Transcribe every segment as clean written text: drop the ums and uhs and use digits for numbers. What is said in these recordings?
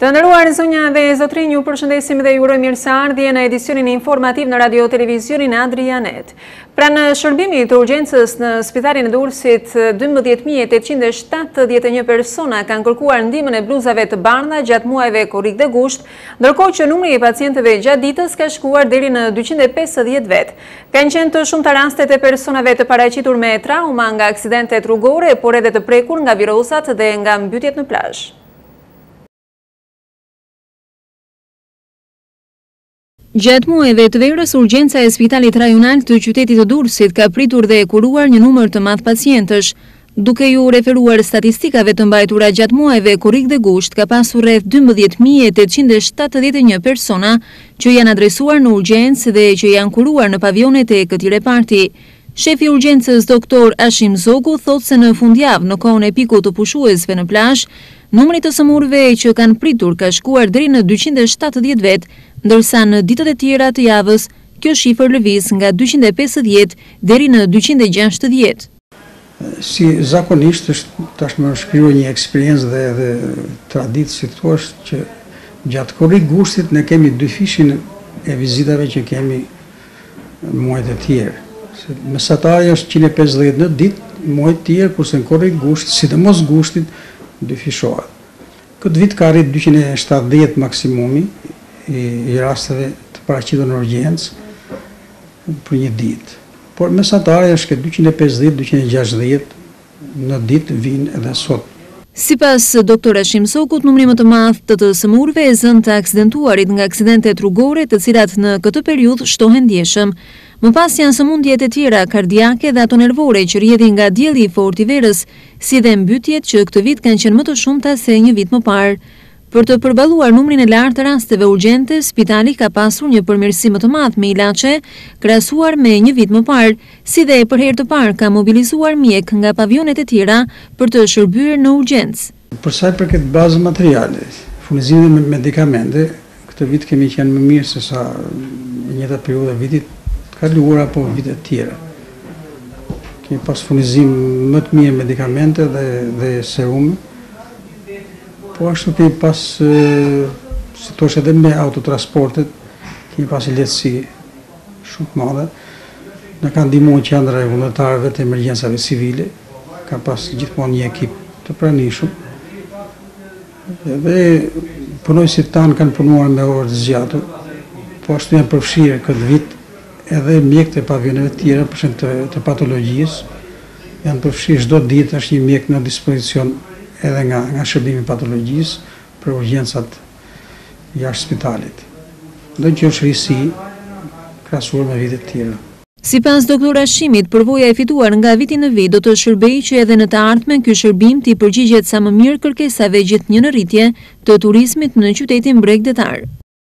Të nderuar zonja dhe zotrinj, ju përshëndesim dhe ju urojmë mirëseardhje në edicionin informativ në Radio Televizionin Adrianet. Pranë shërbimit të urgjencës në spitalin e Durrësit, 12.871 persona kanë kërkuar ndihmën e bluzave të bardha gjatë muajve korrik dhe gusht, ndërkohë që numri i pacientëve gjatë ditës ka shkuar deri në 250 vet. Kanë qenë të shumta rastet e personave të paraqitur me trauma nga aksidentet rrugore, por edhe të prekur nga virozat dhe nga mbytyjet në plazh. Gjatë muajve të verës, urgjenca e spitalit rajonal të qytetit të Durrësit ka pritur dhe kuruar një numër të madh pacientësh. Duke ju referuar statistikave të mbajtura gjatë muajve korrik dhe gusht, ka pasur rreth 12.871 persona që janë adresuar në urgjencë dhe që janë kuruar në pavionet e këtij reparti. Shefi i urgjencës doktor Ashim Zogu thot se në fundjavë në kohën e pikut të pushuesve në plazh, numri të sëmurëve që kanë pritur ka shkuar deri në 270 vet, ndërsa në ditët e tjera të javës, kjo shifër lëviz nga 250 deri në 260. Si zakonisht është tashmë shkruar një eksperiencë dhe traditë, si thua, që gjatë korrik gushtit ne kemi dy fishin e vizitave që kemi muajt e tjerë. Mesatari është 150 në ditë, muajt tjerë, kurse në korrik gusht, sidomos gushtit, dy fishohet. Këtë vit ka arrit 270 maksimumi i rasteve të paraqitur në urgjencë për një ditë. Por mesatari është 250-260 në ditë vinë edhe sot. Sipas doktor Ashim Zokut, numri më të madh të sëmurëve e zënë të aksidentuarit nga aksidentet rrugore, të cilat në këtë periudhë shtohen ndjeshëm. Më pas janë sëmundjet e tjera kardiake dhe ato nervore që rrjedhin nga dielli i fortë i verës, si dhe mbytyjet që këtë vit kanë qenë më të shumta se një vit më parë. Për të përballuar numrin e lartë të rasteve urgjente, spitali ka pasur një përmirësim më të madh me ilaçe, krahasuar me një vit më parë, si dhe për herë të parë ka mobilizuar mjek nga pavionet e tjera për të shërbyer në urgjencë. Për sa i përket bazës materiale, furnizimit me medikamente, këtë vit kemi qenë më mirë se sa në njëjtë periudhë vitit të kaluar apo vitet tjera. Kemi pas furnizim më të mirë medikamente dhe serume. Po ashtu kemi pas, si thosh edhe me autotransportet, kemi pas lehtësi shumë të madhe. Në kanë ndihmuar qendra e vullnetarëve të emergjencave civile, ka pas gjithmonë një ekip të pranishëm. Edhe punojësit tanë kanë punuar me orë të zgjatura, po ashtu janë përfshirë këtë vit edhe mjekët e pavioneve tjera për shkak të patologjisë. Janë përfshirë çdo ditë, është një mjek në dispozicion edhe nga shërbimi i patologjisë për urgjencat jashtë spitalit. Do që është risi krahasuar me vitet tjera. Sipas doktor Ashimit, përvoja e fituar nga viti në vit do të shërbejë që edhe në të ardhmen ky shërbim të përgjigjet sa më mirë kërkesave gjithnjë në rritje të turizmit në qytetin bregdetar.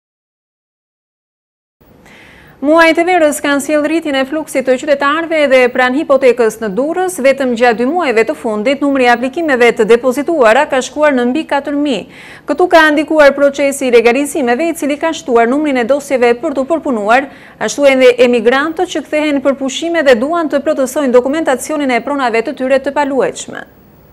Muajt e verës kanë sjellë rritjen e fluksit të qytetarëve dhe pranë hipotekës në Durrës, vetëm gjatë 2 muajve të fundit, numri i aplikimeve të depozituara ka shkuar në mbi 4.000. Këtu ka ndikuar procesi i legalizimeve, i cili ka shtuar numrin e dosjeve për të përpunuar, ashtu edhe emigrantët që kthehen për pushime dhe duan të plotësojnë dokumentacionin e pronave të tyre të paluajtshme.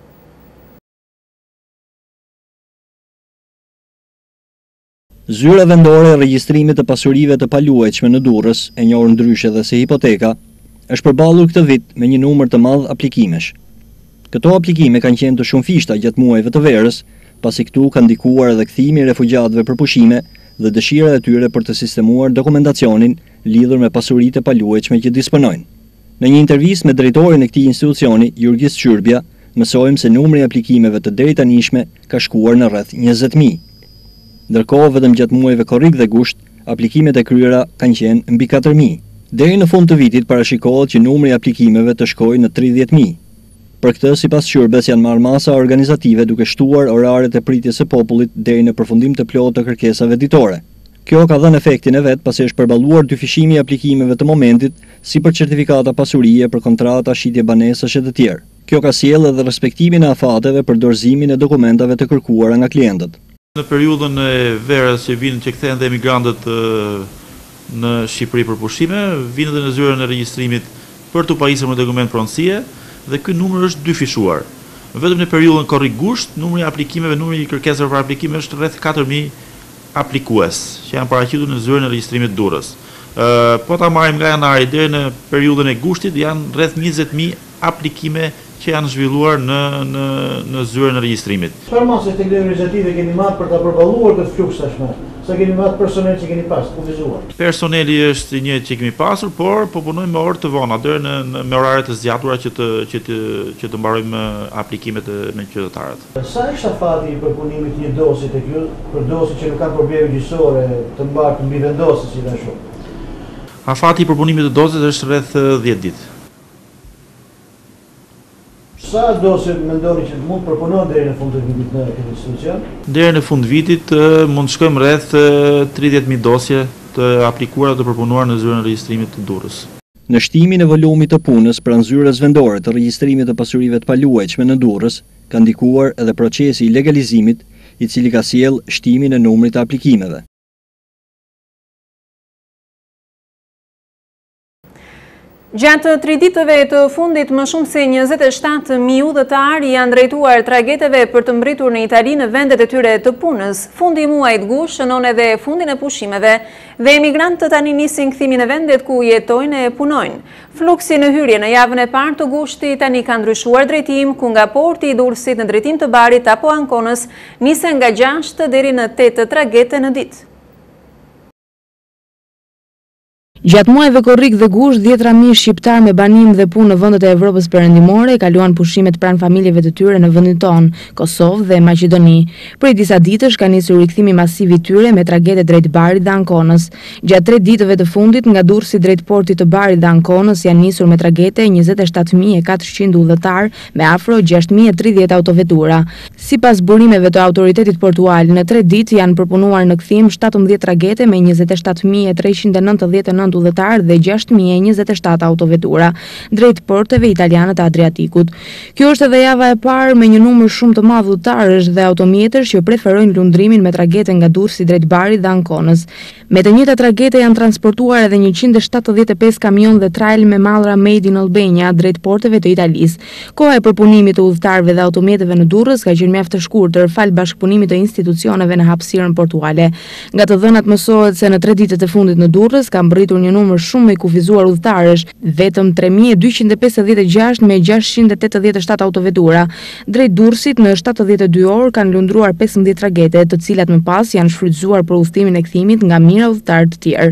Zyra vendore e regjistrimit të pasurive të paluajtshme në Durrës, e njohur ndryshe dhe si hipoteka, është përballur këtë vit me një numër të madh aplikimesh. Këto aplikime kanë qenë të shumëfishta gjatë muajve të verës, pasi këtu ka ndikuar edhe kthimi i refugjatëve për pushime dhe dëshira e tyre për të sistemuar dokumentacionin lidhur me pasuritë e paluajtshme që disponojnë. Në një intervistë me drejtorin e këtij institucioni, Jurgis Qyrbja, mësojmë se numri i aplikimeve të deritanishme ka shkuar në rreth 20.000. Ndërkohë, vetëm gjatë muajve korrik dhe gusht, aplikimet e kryera kanë qenë mbi 4.000. Deri në fund të vitit parashikohet që numri i aplikimeve të shkojë në 30.000. Për këtë, sipas Qyrbes, janë marrë masa organizative duke shtuar oraret e pritjes së popullit deri në përfundim të plotë të kërkesave ditore. Kjo ka dhënë efektin e vet pasi është përballuar dyfishimi i aplikimeve të momentit, si për certifikata pasurie, për kontrata, shitje banesash e të tjerë. Kjo ka sjellë edhe respektimin e afateve për dorëzimin e dokumentave të kërkuara nga klientët. Në periudhën e verës që vinë që kthehen dhe emigrantët në Shqipëri për pushime, vinë dhe në zyrën e regjistrimit për të pajisur me dokument pronësie dhe ky numër është dyfishuar. Vetëm në periudhën korrigusht, numri i aplikimeve, numri i kërkesave për aplikime është rreth 4000 aplikues që janë paraqitur në zyrën e regjistrimit të Durrës. Po ta marrim nga janari deri në periudhën e gushtit janë rreth 20000 aplikime që janë zhvilluar në zyrën e regjistrimit. Çfarë mase organizative keni marrë për ta përballuar këtë fluks tashmë? Sa keni marrë personel që keni pas kufizuar? Personeli është i njëjtë që kemi pasur, por po punojmë me orë të vona deri me orare të zgjatura që të mbarojmë aplikimet me qytetarët. Sa është afati i përpunimit një dosi tek ju, për dosi që nuk kanë probleme gjyqësore të mbartë mbi vendosjes si ashtu? Afati i përpunimit të dosës është rreth 10 ditë. Sa dosë mendoni që mund përpunohen deri në fund të vitit në këtë institucion? Deri në fund vitit mund të shkojmë rreth 30000 dosje të aplikuara të përpunuar në zyrën e regjistrimit të Durrës. Në shtimin e volumit të punës pranë zyrës vendore të regjistrimit të pasurive të paluajtshme në Durrës, ka ndikuar edhe procesi i legalizimit, i cili ka sjellë shtimin e numrit të aplikimeve. Gjatë 3 ditëve të fundit, më shumë se 27.000 udhëtar janë drejtuar trageteve për të mbritur në Itali në vendet e tyre të punës. Fundi i muajit gusht shënon edhe fundin e pushimeve dhe emigrantët tani nisin kthimin e vendet ku jetojnë e punojnë. Fluksi në hyrje në javën e parë të gushtit tani ka ndryshuar drejtim, ku nga porti i Durrësit në drejtim të Barit apo Ankonës nisen nga 6 deri në 8 tragete në ditë. Gjatë muajve korrik dhe gusht, 10.000 shqiptar me banim dhe punë në vendet e Evropës Perëndimore kaluan pushimet pranë familjeve të tyre në vendin tonë, Kosovë dhe Maqedoni. Prej disa ditësh ka nisur rikthimi masiv i tyre me tragete drejt Barit dhe Ankonës. Gjatë 3 ditëve të fundit, nga Durrësi drejt portit të Barit dhe Ankonës janë nisur me tragete 27.400 udhëtar me afro 6.030 autovetura. Sipas burimeve të autoritetit portual, në 3 ditë janë përpunuar në kthim 17 tragete me 27.399 udhëtar dhe 6.027 autovetura drejt porteve italiane të Adriatikut. Kjo është edhe java e parë me një numër shumë të madh udhëtarësh dhe automjetësh që preferojnë lundrimin me tragete nga Durrësi drejt Barit dhe Ankonës. Me të njëjta tragete janë transportuar edhe 175 kamion dhe trajl me mallra Made in Albania drejt porteve të Italisë. Koha e përpunimit të udhëtarëve dhe automjeteve në Durrës ka qenë mjaft e shkurtër fal bashkëpunimit të institucioneve në hapësirën portuale. Nga të dhënat mësohet se në 3 ditët e fundit në Durrës ka mbërritur një numër shumë i kufizuar udhëtarësh, vetëm 3256 me 687 autovetura. Drejt Durrësit në 72 orë kanë lundruar 15 tragete, të cilat më pas janë shfrytzuar për udhëtimin e kthimit nga mijëra udhëtar të tjerë.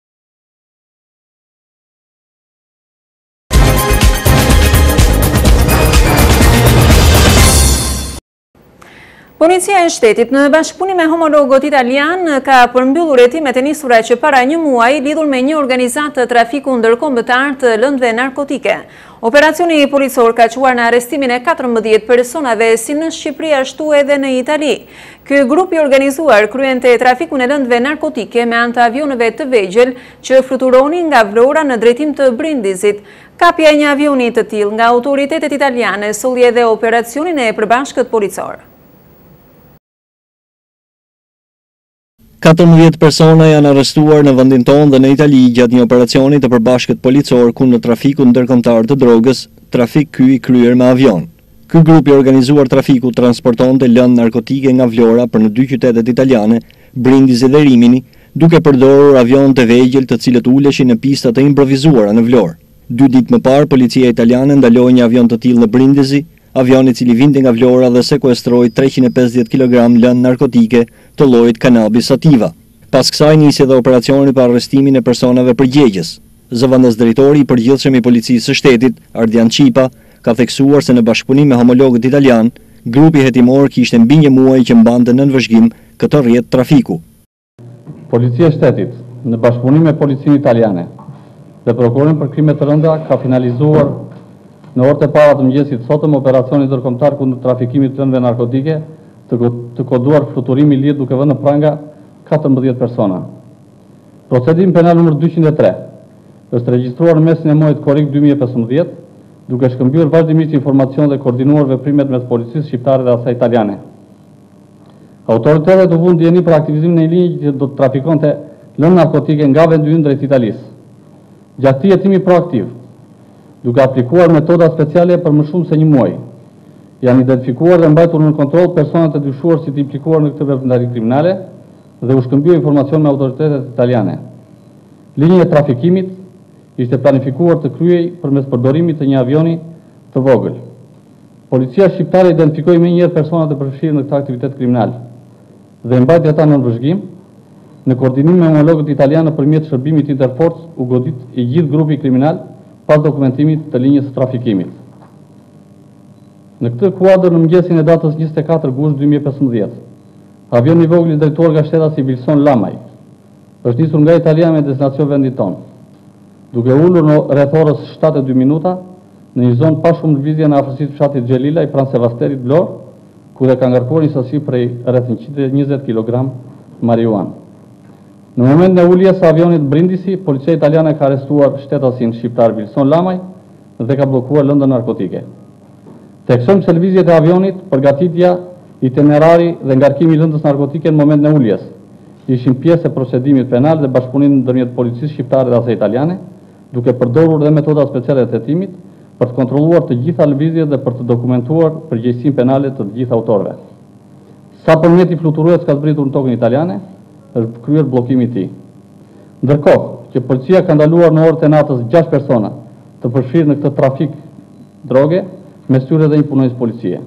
Policia e shtetit në bashkëpunim me homologët italian ka përmbyllur hetimet e nisura që para një muaji lidhur me një organizatë të trafiku ndërkombëtar të lëndëve narkotike. Operacioni policor ka quar në arrestimin e 14 personave si në Shqipëri ashtu edhe në Itali. Ky grup i organizuar kryente trafikun e lëndëve narkotike me anë të avionëve të vegjël që fluturonin nga Vlora në drejtim të Brindizit. Kapja e një avioni të tillë nga autoritetet italiane solli edhe operacionin e përbashkët policor. 14 persona janë arrestuar në vendin tonë dhe në Itali gjatë një operacioni të përbashkët policor kundër trafikut ndërkombëtar të drogës, trafik ky i kryer me avion. Ky grup i organizuar trafiku transportonte lëndë narkotike nga Vlora për në 2 qytetet italiane, Brindisi dhe Rimini, duke përdorur avion të vegjël të cilët uleshin në pista të improvizuara në Vlorë. 2 ditë më parë, policia italiane ndaloi një avion të tillë në Brindisi, avioni i cili vinte nga Vlora dhe sekuestroi 350 kg lëndë narkotike të llojit cannabis sativa. Pas kësaj nisi edhe operacioni për arrestimin e personave përgjegjës. Zëvendës drejtori i përgjithshëm i policisë së shtetit, Ardian Cipa, ka theksuar se në bashkëpunim me homologët italian, grupi hetimor kishte mbi një muaj që mbante nën vëzhgim këtë rrjet trafiku. Policia e shtetit, në bashkëpunim me policinë italiane dhe prokurorin për krime të rënda, ka finalizuar në orët e para të mëngjesit sotëm operacioni ndërkombëtar kundër trafikimit të lëndëve narkotike të koduar fluturimi lidh duke vënë në pranga 14 persona. Procedim penal numër 203 është regjistruar në mesin e muajit korrik 2015, duke shkëmbyer vazhdimisht informacion dhe koordinuar veprimet mes policisë shqiptare dhe asaj italiane. Autoritetet u vënë dieni për aktivizimin e një linjë që do të trafikonte lëndë narkotike nga vendi ynë drejt Italisë. Gjatë këtij hetimi proaktiv, duke aplikuar metoda speciale për më shumë se një muaj, janë identifikuar dhe mbajtur në kontroll personat e dyshuar si të implikuar në këtë veprimtari kriminale dhe u shkëmbyer informacion me autoritetet italiane. Linja e trafikimit ishte planifikuar të kryej përmes përdorimit të një avioni të vogël. Policia shqiptare identifikoi më njëherë personat e përfshirë në këtë aktivitet kriminal dhe mbajti ata në vëzhgim. Në koordinim me homologët italianë nëpërmjet shërbimit Interforce u godit i gjithë grupi kriminal pas dokumentimit të linjës së trafikimit. Në këtë kuadër në mëngjesin e datës 24 gusht 2015, avion i vogël drejtuar nga shteti Lajmeve është nisur nga Italia me destinacion vendit tonë, duke ulur në rreth orës 7:02 minuta në një zonë pa shumë lëvizje në afërsitë të fshatit Xhelila i pranë Sevasterit Vlorë, ku dhe ka ngarkuar një sasi prej rreth 120 kg marijuanë. Në moment në uljes së avionit brindisi, policia italiane ka arrestuar shtetasin shqiptar Lajmeve dhe ka bllokuar lëndën narkotike. Theksojmë se lëvizjet e avionit, përgatitja, itinerari dhe ngarkimi i lëndës narkotike në moment në uljes ishin pjesë e procedimit penal dhe bashkëpunimit ndërmjet policisë shqiptare dhe italiane, duke përdorur dhe metoda speciale të hetimit për të kontrolluar të gjitha lëvizjet dhe për të dokumentuar përgjegjësinë penale të gjithë autorëve. Sa për mjeti fluturues ka zbritur në tokën italiane, është kryer bllokimi i tij. Ndërkohë që policia ka ndaluar në orët e natës 6 persona të përfshirë në këtë trafik droge, mes tyre dhe një punonjës policie.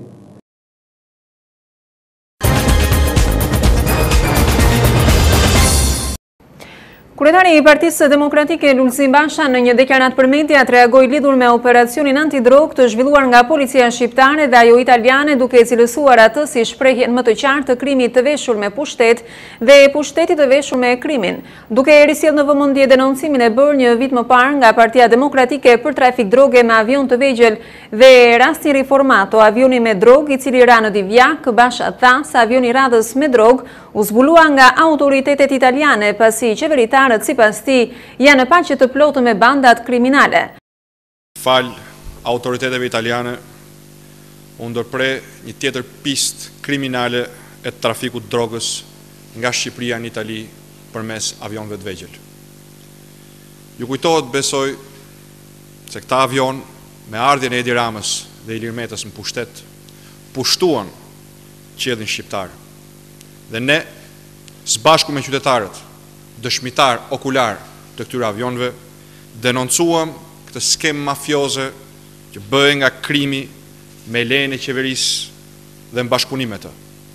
Kryetari i Partisë Demokratike Lulzim Basha në një deklarat për mediat reagoi lidhur me operacionin antidrog të zhvilluar nga policia shqiptare dhe ajo italiane, duke cilësuar atë si shprehjen më të qartë të krimit të veshur me pushtet dhe pushtetit të veshur me krimin, duke risjellë në vëmendje denoncimin e bërë një vit më parë nga Partia Demokratike për trafik droge me avion të vegjël dhe rasti Riformato, avioni me drog i cili ra në Divjak. Basha tha se avioni radhës me drog u zbulua nga autoritetet italiane pasi qeveritarët sipas tij janë në paqe të plotë me bandat kriminale. Fal autoriteteve italiane u ndërpre një tjetër pistë kriminale e trafikut drogës nga Shqipëria në Itali përmes avionëve të vegjël. Ju kujtohet, besoj, se këta avion me ardhjen e Edi Ramës dhe Ilir Metës në pushtet pushtuan qiellin shqiptar. Dhe ne, së bashku me qytetarët, dëshmitar okular të këtyre avionëve, denoncuam këtë skem mafioze që bëhe nga krimi me lejen e qeverisë dhe mbashkëpunim me të.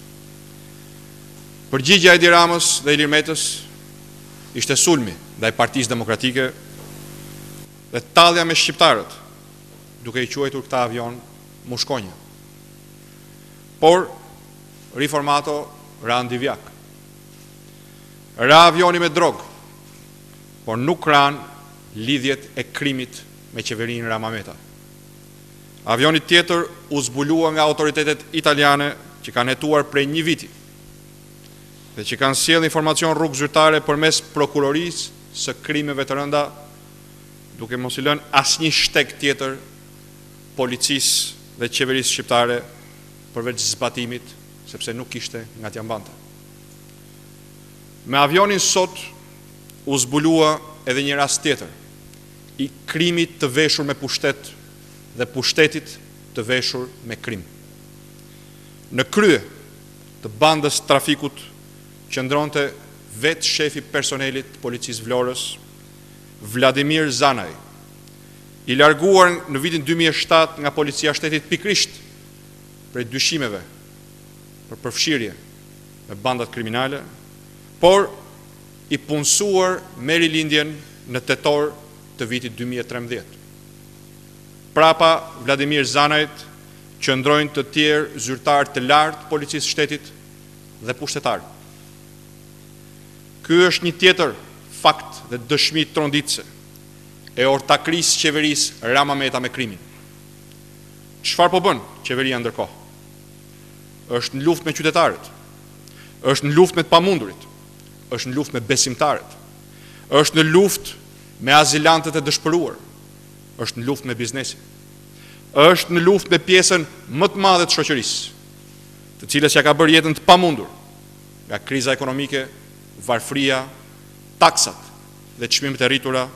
Përgjigjja e Edi Ramës dhe Ilir Metës ishte sulmi ndaj Partisë Demokratike dhe tallja me shqiptarët, duke i quajtur këta avion mushkonjë. Por Riformato ra në Divjak. Ra avioni me drog, por nuk ran lidhjet e krimit me qeverinë Ramameta. Avioni tjetër u zbulua nga autoritetet italiane që kanë hetuar prej një viti dhe që kanë sjellë informacion rrugë zyrtare përmes prokurorisë së krimeve të rënda, duke mos i lënë asnjë shtek tjetër policisë dhe qeverisë shqiptare përveç zbatimit, sepse nuk kishte nga t'ja mbante. Me avionin sot u zbulua edhe një rast tjetër i krimit të veshur me pushtet dhe pushtetit të veshur me krim. Në krye të bandës trafikut qëndronte vetë shefi personelit të policisë Vlorës, Vladimir Zanaj, i larguar në vitin 2007 nga policia shtetit pikrisht prej dyshimeve për përfshirje me bandat kriminale, por i punësuar me rilindjen në tetor të vitit 2013. Prapa Vladimir Zanajt qëndrojnë të tjerë zyrtar të lartë policisë shtetit dhe pushtetarë. Ky është një tjetër fakt dhe dëshmi tronditse e ortakrisë qeverisë Ramameta me krimin. Çfarë po bën qeveria ndërkohë? Është në luftë me qytetarët, është në luftë me të pamundurit, është në luftë me besimtarët, është në luftë me azilantët e dëshpëruar, është në luftë me biznesin, është në luftë me pjesën më të madhe të shoqërisë, të cilës ja ka bërë jetën të pamundur nga kriza ekonomike, varfria, taksat dhe çmimet e rritura,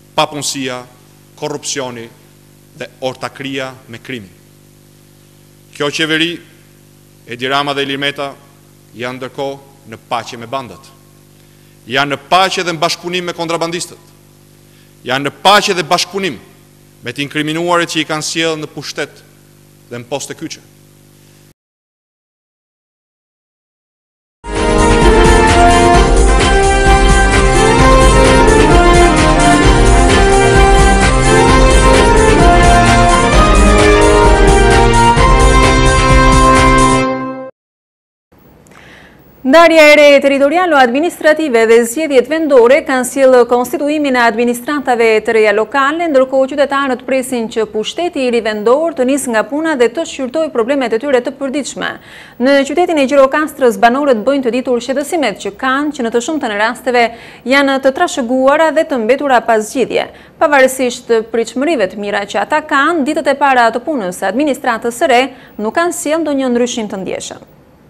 papunësia, korrupsioni dhe ortakria me krimin. Kjo qeveri, Edi Rama dhe Ilir Meta, janë ndërkohë në paqe me bandat. Janë në paqe dhe në bashkëpunim me kontrabandistët. Janë në paqe dhe bashkëpunim me të inkriminuarit që i kanë sjellë në pushtet dhe në poste kyçe. Ndarja e re territorialo-administrative dhe zgjedhjet vendore kanë sjellë konstituimin e administratave të reja lokale, ndërkohë qytetarët presin që pushteti i ri vendor të nisë nga puna dhe të shqyrtojë problemet e tyre të përditshme. Në qytetin e Gjirokastrës, banorët bëjnë të ditur shqetësimet që kanë, që në të shumtën e rasteve janë të trashëguara dhe të mbetura pas zgjidhje. Pavarësisht pritshmërive të mira që ata kanë, ditët e para të punës së administratës së re nuk kanë sjellë ndonjë ndryshim të ndjeshëm.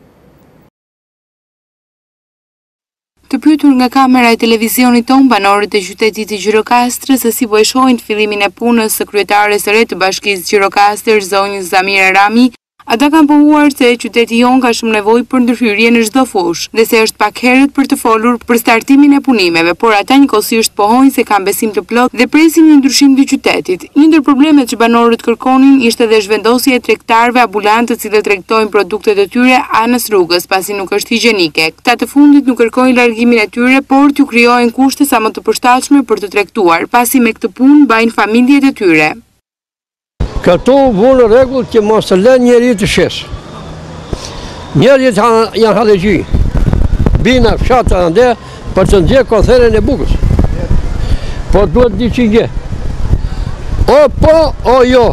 Të pyetur nga kamera e televizionit ton, banorët e qytetit të Gjirokastrës se si po e shohin fillimin e punës së kryetares së re të bashkisë Gjirokastër, zonjës Zamira Rami, ata kanë pohuar se qyteti jon ka shumë nevojë për ndërhyrje në çdo fushë dhe se është pak herët për të folur për startimin e punimeve, por ata njëkohësisht pohojnë se kanë besim të plotë dhe presin një ndryshim të qytetit. Një ndër problemet që banorët kërkonin ishte dhe zhvendosja e tregtarëve ambulant të cilët tregtojnë produktet e tyre anës rrugës, pasi nuk është higjienike. Këta të fundit nuk kërkojnë largimin e tyre, por t'u krijojnë kushte sa më të përshtatshme për të tregtuar, pasi me këtë punë mbajnë familjet e tyre. Këto vunë regull që mos të lënë njeri të shes. Njerët janë halëgji. Bina fshatë ande për të ndje kotherën e bukës. Po duhet di që nge. O po, o jo.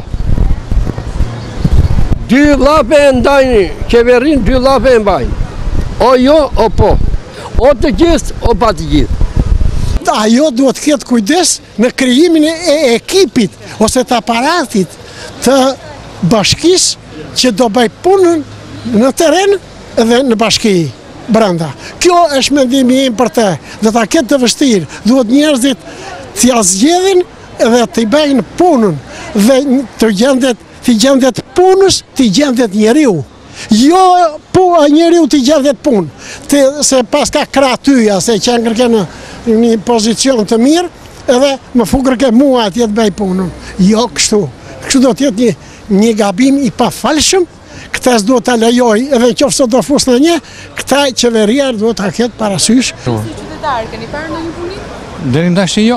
Dy lape e ndajnë, qeverin dy lape e mbajnë. O jo, o po. O të gjithë, o pa të gjithë. Ajo duhet të ketë kujdes në krijimin e ekipit ose të aparatit të bashkisë që do bëj punën në teren dhe në bashki brenda. Kjo është mendimi im për te, dhe ta ketë të vështirë, duhet njerëzit t'ja zgjedhin dhe t'i bëjnë punën dhe të gjendet punës, t'i gjendet njeriu. Jo njeriu t'i gjendet punë, se pas ka krah tyja, se që ngërke në një pozicion të mirë, edhe më fukërke mua atje të bëj punën. Jo kështu. Kështu do t'jetë një gabim i pafalshëm, këta s'do t'a lejoj, edhe qoftë se do fus në një, këta qeveria do t'a ketë parasysh. Si qytetar, keni parë ndonjë punim? Deri tash jo.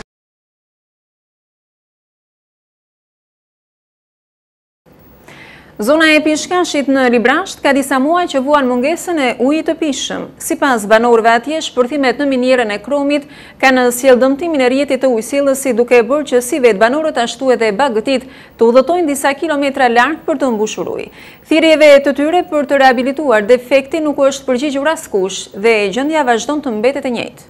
Zona e Pishkashit në Librasht ka disa muaj që vuan mungesën e ujit të pishëm. Sipas banorëve atje, shpërthimet në minierën e Kromit kanë sjellë dëmtimin e rrjetit të ujësillësit, duke bërë që si vetë banorët ashtu edhe bagëtit të udhëtojnë disa kilometra larg për të mbushur ujë. Thirrjeve të tyre për të rehabilituar defektin nuk është përgjigjur askush dhe gjendja vazhdon të mbetet e njëjtë.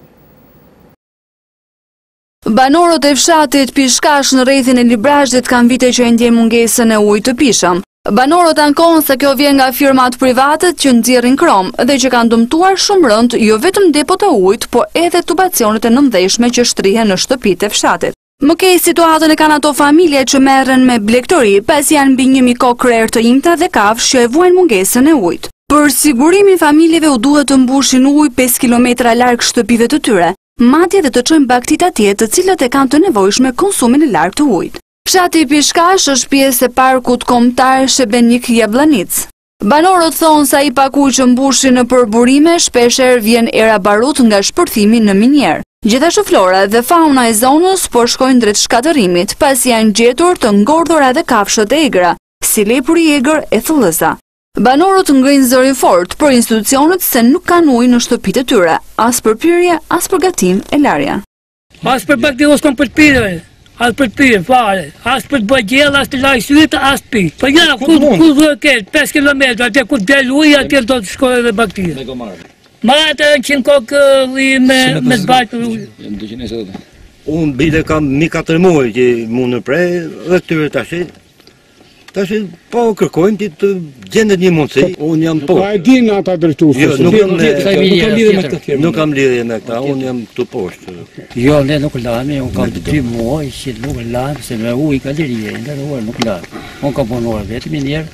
Banorët e fshatit Pishkash në rrethin e Librashtit kanë vite që ndjejnë mungesën e ujit të pishëm. Banorët ankohen se kjo vjen nga firmat private që nxjerrin krom dhe që kanë dëmtuar shumë rënd jo vetëm depot e ujit, po edhe tubacionet e nëndheshme që shtrihen në shtëpitë e fshatit. Më keq situatën e kanë ato familje që merren me blegtori, pasi janë mbi 1000 kokë krerë të imta dhe kafshë që e vuajnë mungesën e ujit. Për sigurimin familjeve u duhet të mbushin ujë 5 kilometra larg shtëpive të tyre, madje dhe të çojnë bagtit atje të cilët e kanë të nevojshme konsumin e lartë të ujit. Fshati Pishkash është pjesë e parkut kombëtar Shebenik Jabllanic. Banorët thonë se ai paku që mbushin në përburime shpeshherë vjen era barut nga shpërthimi në minier. Gjithashtu flora dhe fauna e zonës po shkojnë drejt shkatërimit, pasi janë gjetur të ngordhura dhe kafshët e egra, si lepuri i egër e thellëza. Banorët ngrinë zërin fort për institucionet se nuk kanë ujë në shtëpitë e tyre, as për pirje, as për gatim e larja. As për bakterios kom për pirje. As për të pirë, fare, as për të bëjë gjellë, as të laj sytë, as të pirë. Për ja, ku dhë këtë, 5 km, atje ku del ujë, atje do të shkojë dhe bakterë. Ma atë 100 kokë me zbajtë për ujë. Unë bile kam 4 muaj që mund në prej, dhe këtyre tash po kërkojmë që të gjendet një mundësi, unë jam po. Pa e din ata drejtuesi. Nuk kam lidhje me këta, unë jam këtu poshtë. Jo, ne nuk lami, unë kam 3 muaj që nuk lami, se me ujë ka lirie, ndërruar nuk lami. Unë kam punuar vetëm një njerë,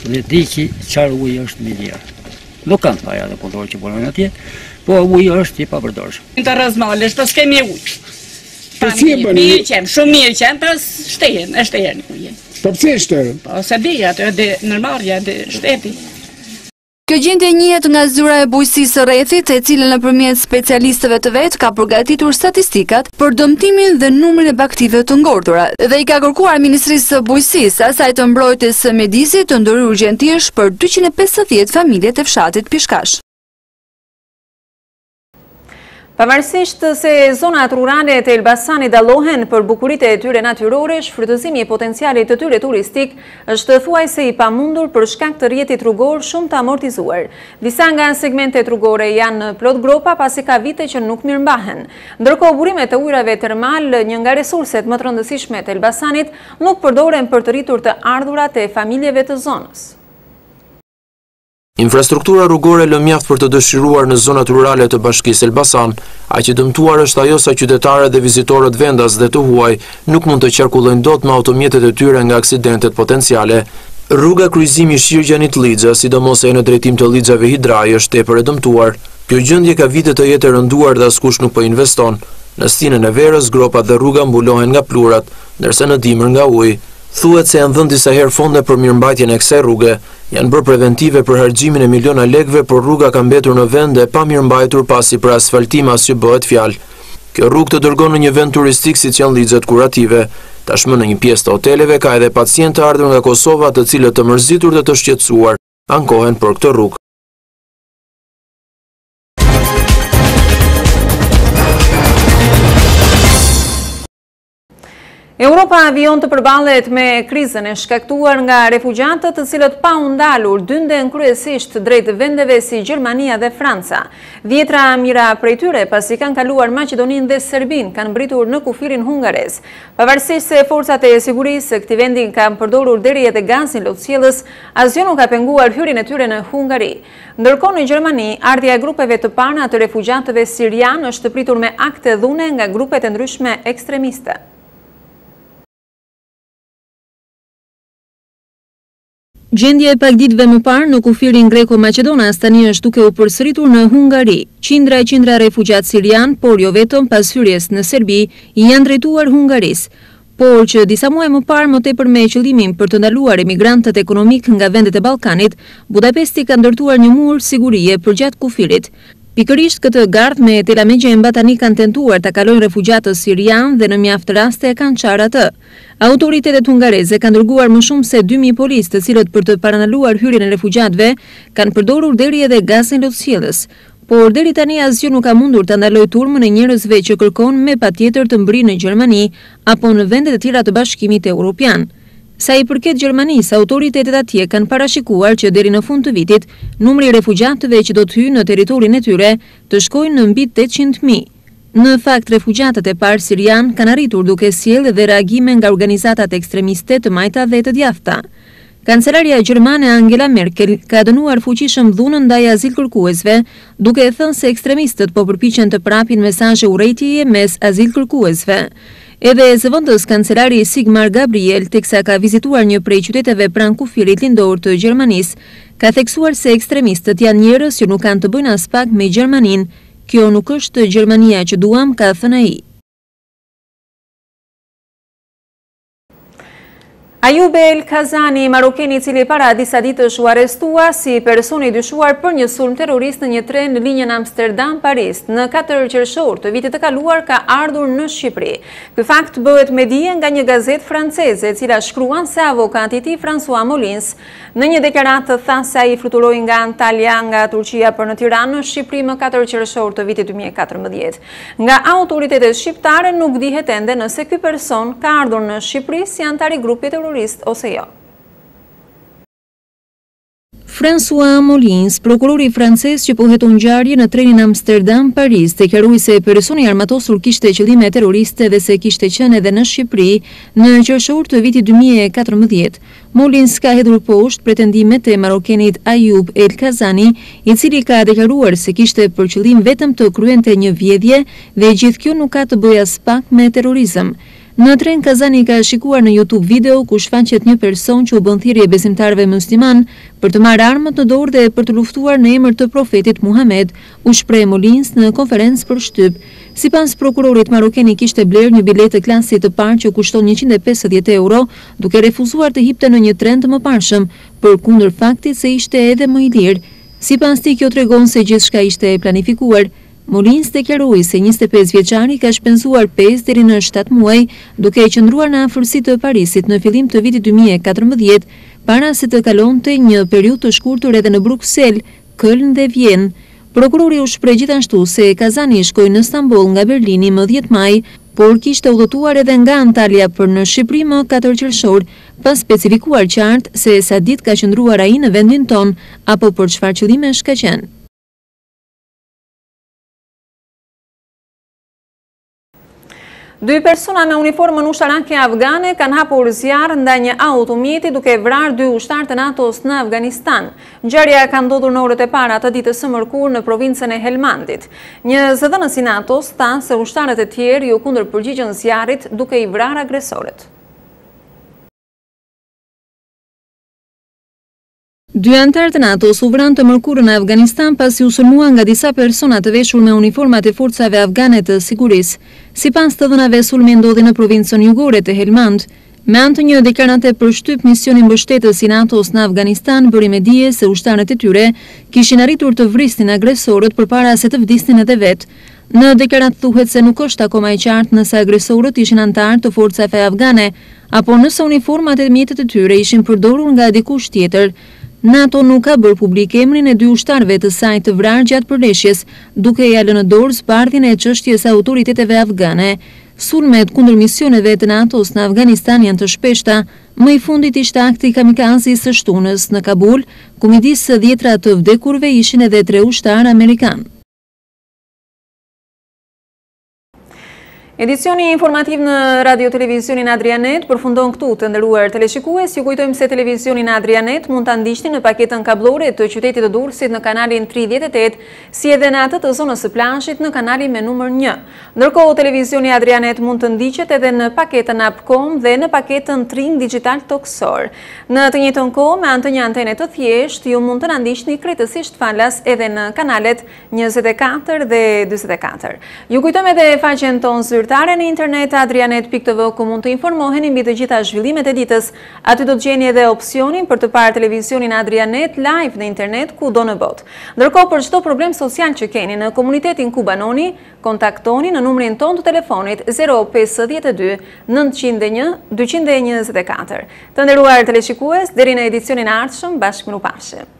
Dhe di që qarë ujë është miliar. Nuk kanë paja dhe punëtorë që punojnë atje, po ujë është i papërdorshëm. Të rëzmalesh, pas kemi ujë. Po si e bëni? Mirë qenë, shumë mirë qenë, pas shtehen ujë. Po pse shtehen? Po se di atë dhe nërmarja dhe shteti. Kjo gjendje njihet nga zyra e bujqësisë së rrethit, e cila nëpërmjet specialistëve të vet ka përgatitur statistikat për dëmtimin dhe numrin e baktive të ngordura dhe i ka kërkuar Ministrisë së Bujqësisë asaj të mbrojtjes së mjedisit të ndërhyrë urgjentisht për 250 familje të fshatit Pishkash. Pavarësisht se zonat rurale të Elbasanit dallohen për bukuritë e tyre natyrore, shfrytëzimi i potencialit të tyre turistik është thuajse i pamundur për shkak të rrjetit rrugor shumë të amortizuar. Disa nga segmentet rrugore janë në plot gropa pasi ka vite që nuk mirëmbahen. Ndërkohë burimet e ujrave termal, një nga resurset më të rëndësishme të Elbasanit, nuk përdoren për të rritur të ardhurat e familjeve të zonës. Infrastruktura rrugore lë mjaft për të dëshiruar në zonat rurale të bashkisë Elbasan, aq i dëmtuar është ajo sa qytetarët dhe vizitorët vendas dhe të huaj nuk mund të qarkullojnë dot me automjetet e tyre nga aksidentet potenciale. Rruga kryqëzimi Shirgjanit Lixha, sidomos e në drejtim të Lixhave Hidraj, është tepër e dëmtuar. Kjo gjendje ka vite të jetë e rënduar dhe askush nuk po investon. Në stinën e verës, gropat dhe rruga mbulohen nga plurat, ndërsa në dimër nga ujë. Thuhet se janë dhënë disa herë fonde për mirëmbajtjen e kësaj rruge, janë bërë preventive për harxhimin e miliona lekëve, por rruga ka mbetur në vend e pa mirëmbajtur pasi për asfaltim as që bëhet fjalë. Kjo rrugë të dërgon në një vend turistik siç janë Lixhat kurative. Tashmë në një pjesë të hoteleve ka edhe pacientë të ardhur nga Kosova, të cilët të mërzitur dhe të shqetësuar ankohen për këtë rrugë. Europa avion të përballet me krizën e shkaktuar nga refugjatët të cilët pa u ndalur dynden kryesisht drejt vendeve si Gjermania dhe Franca. Dhjetra mira prej tyre pasi kanë kaluar Maqedoninë dhe Serbinë kanë mbritur në kufirin hungarez. Pavarësisht se forcat e sigurisë së këtij vendi kanë përdorur deri edhe gazin lotësjellës, asgjë nuk ka penguar hyrjen e tyre në Hungari. Ndërkohë në Gjermani, ardhja e grupeve të para të refugjatëve sirian është pritur me akte dhune nga grupet e ndryshme ekstremiste. Gjendja e pak ditëve më parë në kufirin greko-macedonas tani është duke u përsëritur në Hungari. Qindra refugjat sirian, por jo vetëm pas hyrjes në Serbi, janë drejtuar Hungarisë. Por që disa muaj më parë më tepër me qëllimin për të ndaluar emigrantët ekonomik nga vendet e Ballkanit, Budapesti ka ndërtuar një mur sigurie përgjatë kufirit. Pikërisht këtë gardh me telamegje e mbatani kanë tentuar ta kalojnë refugjatët sirian dhe në mjaft raste kanë qarë atë. Autoritetet hungareze kanë dërguar më shumë se 2000 policë, të cilët për të parandaluar hyrjen e refugjatëve kanë përdorur deri edhe gazin lotësjellës. Por deri tani asgjë nuk ka mundur ta ndalojë turmën e njerëzve që kërkon me patjetër të mbri në Gjermani apo në vendet e tjera të Bashkimit Evropian. Sa i përket Gjermanisë, autoritetet atje kanë parashikuar që deri në fund të vitit, numri i refugjatëve që do të hyjnë në territorin e tyre të shkojnë në mbi 800.000. Në fakt, refugjatët e parë sirian kanë arritur duke sjellë dhe reagime nga organizatat ekstremiste të majta dhe të djathta. Kancelaria gjermane Angela Merkel ka dënuar fuqishëm dhunën ndaj azilkërkuesve, duke thënë se ekstremistët po përpiqen të prapin mesazhe urrejtjeje mes azilkërkuesve. Edhe zëvendës kancelari Sigmar Gabriel, teksa ka vizituar një prej qyteteve pranë kufirit lindor të Gjermanisë, ka theksuar se ekstremistët janë njerëz që nuk kanë të bëjnë as pak me Gjermaninë. Kjo nuk është Gjermania që duam, ka thënë ai. Ayub El Kazani, marokeni i cili para disa ditësh u arrestua si person i dyshuar për një sulm terrorist në një tren në linjën Amsterdam-Paris në 4 qershor të vitit të kaluar, ka ardhur në Shqipëri. Ky fakt bëhet me dije nga një gazetë franceze, e cila shkruan se avokati i tij François Molins në një deklaratë tha se ai fluturoi nga Antalya nga Turqia për në Tiranë në Shqipëri më 4 qershor të vitit 2014. Nga autoritetet shqiptare nuk dihet ende nëse ky person ka ardhur në Shqipëri si antar i grupit terrorist ose jo. François Molins, prokurori francez që po heton ngjarje në trenin Amsterdam-Paris, deklaroi se personi armatosur kishte qëllime terroriste dhe se kishte qenë edhe në Shqipëri në qershor të vitit 2014. Molins ka hedhur poshtë pretendimet e marokenit Ayub El Kazani, i cili ka deklaruar se kishte për qëllim vetëm të kryente një vjedhje dhe gjithë kjo nuk ka të bëjë as pak me terrorizëm. Në tren Kazani ka shikuar në YouTube video ku shfaqet një person që u bën thirrje besimtarëve musliman për të marrë armët në dorë dhe për të luftuar në emër të profetit Muhammed, u shpreh Molins në konferencë për shtyp. Sipas prokurorit maroken i kishte blerë një biletë klasit të parë që kushton 150 euro, duke refuzuar të hipte në një tren të mëparshëm, përkundër faktit se ishte edhe më i lirë. Sipas tij, kjo tregon se gjithçka ishte planifikuar. Molins deklaroi se 25 vjeçari ka shpenzuar 5 deri në 7 muaj duke qëndruar në afërsi të Parisit në fillim të vitit 2014, para se të kalonte një periudhë të shkurtër edhe në Bruksel, Köln dhe Vjenë. Prokurori u shpreh gjithashtu se Kazani shkoi në Stamboll nga Berlini më 10 maj, por kishte udhëtuar edhe nga Antalya për në Shqipëri më 4 qershor, pa specifikuar qartë se sa ditë ka qëndruar ai në vendin ton apo për çfarë qëllimesh ka qenë. Dy persona me uniformën ushtarake afgane kanë hapur zjarr ndaj një automjeti duke vrarë 2 ushtarë të NATO-s në Afganistan. Ngjarja ka ndodhur në orët e para të ditës së mërkurë në provincën e Helmandit. Një zëdhënës i NATO-s tha se ushtarët e tjerë ju kundërpërgjigjen zjarrit duke i vrarë agresorët. 2 anëtar të NATO-s u vranë të mërkurën në Afganistan pasi u sulmuan nga disa persona të veshur me uniformat e forcave afgane të sigurisë. Sipas të dhënave, sulmi ndodhi në provincën jugore të Helmand. Me anë të një deklarante për shtyp, misioni mbështetës i NATO-s në Afganistan bëri me dije se ushtarët e tyre kishin arritur të vrisnin agresorët përpara se të vdisnin edhe vetë. Në deklaratë thuhet se nuk është akoma e qartë nëse agresorët ishin anëtarë të forcave afgane apo nëse uniformat e mjetet e tyre ishin përdorur nga dikush tjetër. NATO nuk ka bërë publik emrin e 2 ushtarëve të saj të vrarë gjatë përleshjes, duke ia lënë në dorë zbardhjen e çështjes autoriteteve afgane. Sulmet kundër misioneve të NATO-s në Afganistan janë të shpeshta. Më i fundit ishte akti kamikazi së shtunës në Kabul, ku midis 10 të vdekurve ishin edhe 3 ushtarë amerikanë. Edicioni informativ në Radio Televizionin Adrianet përfundon këtu, të nderuar teleshikues. Ju kujtojmë se Televizionin Adrianet mund ta ndiqni në paketën kablore të qytetit të Durrësit në kanalin 38, si edhe në atë të zonës së plazhit në kanalin me numër 1. Ndërkohë Televizioni Adrianet mund të ndiqet edhe në paketën Upcom dhe në paketën Tring Digital Toksor. Në të njëjtën kohë, me anë të një antene të thjeshtë, ju mund të na ndiqni krejtësisht falas edhe në kanalet 24 dhe 44. Ju kujtojmë edhe faqen tonë në internet adrianet.tv ku mund të informoheni mbi të gjitha zhvillimet e ditës. Aty do të gjeni edhe opsionin për të parë televizionin Adrianet live në internet kudo në botë. Ndërkohë, për çdo problem social që keni në komunitetin ku banoni, kontaktoni në numrin ton të telefonit 052 901 224. Të nderuar teleshikues, deri në edicionin e ardhshëm, bashkë mirupafshim.